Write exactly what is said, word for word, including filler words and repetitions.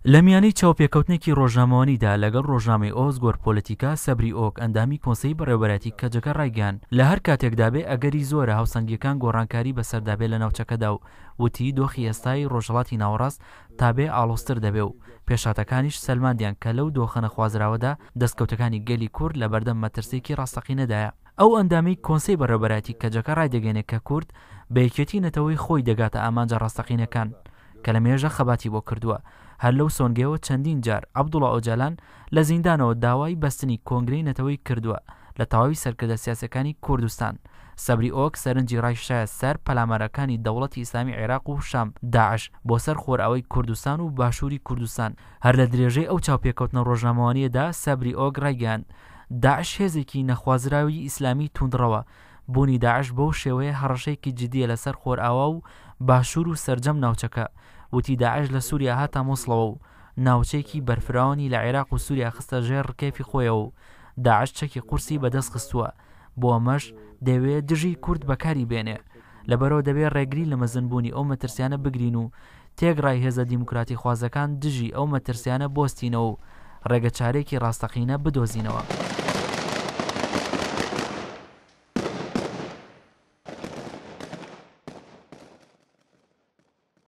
لە میانەی چاوپێکەوتنێکی ڕۆژنامەوانیدا لەگەڵ ڕۆژنامەی ئۆزگۆر پۆلیتیکا سەبری ئۆک ئەندامی کۆنسەی بەڕێوەبەرەتی کەجەکە ڕایگەیاند لە هەر کاتێکدا بێ ئەگەری زۆرە هاوسەنگیەکان گۆڕانکاری بەسەردابێت لە ناوچەکەدا و وتی دۆخی ئێستای ڕۆژهەڵاتی ناوەڕاست تابێ ئاڵۆزتر دەبێ و پێشاتەکانیش سەلماندیان کە لەو دۆخە نەخوازراوەدا دەستکەوتەکانی گەلی کورد لەبەردەم مەترسێکی ڕاستەقینەدایە. ئەو ئەندامی کۆنسەی بەڕێوەبەرەتی کەجەکە ڕایدەگەێنێت کە کورد بە یەکێتی نەتەوەی خۆی دەگاتە ئامانجە ڕاستەقینەکان کە لە مێژە خەباتی بۆ کردووە. هەر لەو سۆنگەوە چەندین جار عەبدوڵڵا ئۆجالان لە زیندانەوە داوای بەستنی کۆنگرەی نەتەوەی کردووە لە تەواوی سەرکردە سیاسەکانی کوردستان. سەبری ئۆک سەرنجی ڕایشایە سەر پەلامارەکانی دەوڵەتی ئیسلامی عێراق و شام داعش بۆ سەر خۆرئاوی کوردستان و باشووری کوردستان. هەر لە درێژەی ئەو چاوپێکەوتنە ڕۆژنامەوانیەدا سەبری ئۆک ڕایگەیاند داعش هێزێکی نەخوازراوی ئیسلامی توندڕەوە. بوونی داعش بەو شێوەیە هەڕەشەیەکی جدیە لەسەر خۆرئاوا و باشوور و سەرجەم ناوچەکە. وتی داعش لە سووریا هاتە مۆسڵەوە و ناوچەیەکی بەرفراوانی لە عێراق و سووریا خستە ژێر ڕکێفی خۆیەوە و داعش چەکی قورسی بەدەست خستووە. بۆ ئەمەش دەوێت دژی کورد بەکاری بێنێ. لەبەرەوە دەبێت ڕێگری لە مەزنبوونی ئەو مەترسیانە بگرین و تێگڕای هێزە دیموکراتی خوازەکان دژی ئەو مەترسیانە بۆستینەوە و ڕێگە چارێکی ڕاستەقینە بدۆزینەوە.